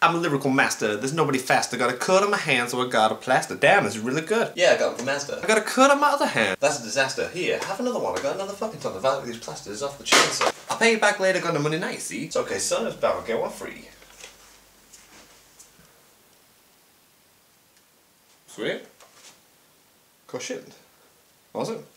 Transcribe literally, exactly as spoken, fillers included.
I'm a lyrical master. There's nobody faster. Got a cut on my hand, so I got a plaster. Damn, this is really good. Yeah, I got it from Master. I got a cut on my other hand. That's a disaster. Here, have another one. I got another fucking ton of value of these plasters off the chainsaw. I'll pay you back later. Got the money now, you see? It's okay, son. It's about to get one free. Sweet. Cushioned. Was it?